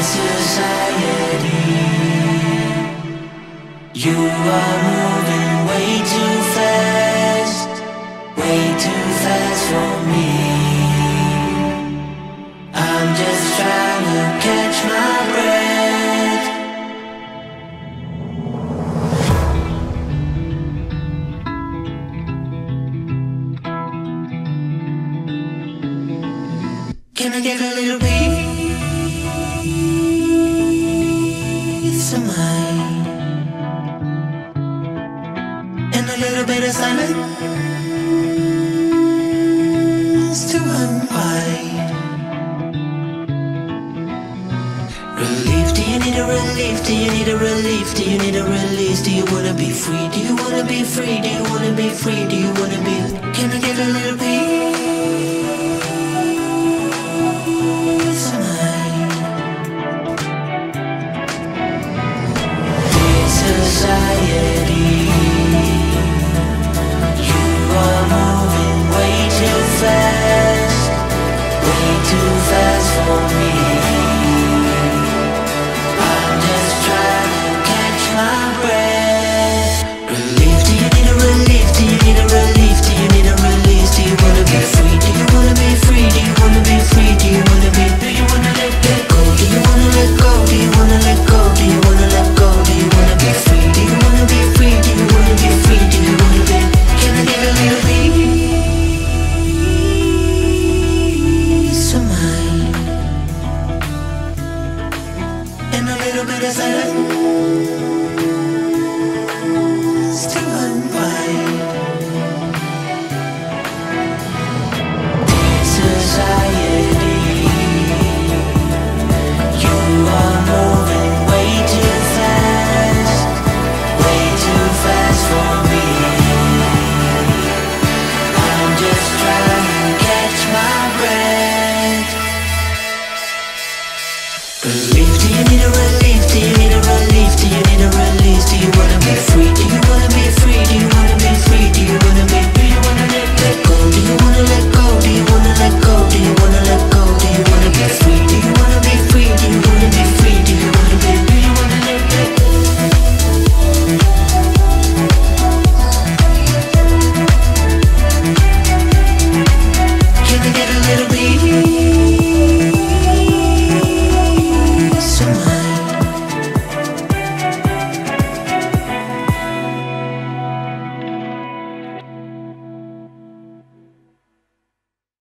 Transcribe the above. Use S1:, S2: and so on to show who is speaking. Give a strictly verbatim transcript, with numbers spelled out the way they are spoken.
S1: society. You are moving way too fast, way too fast for me. I'm just trying to catch my breath. Can I get a little peace of mind and a little bit of silence to unwind? Relief, do you need a relief? Do you need a relief? Do you need a release? Do you wanna be free? Do you wanna be free? Do you wanna be free? Do you wanna be? Can I get a little peace of mind? Dear society, you are moving way too fast, way too fast for me.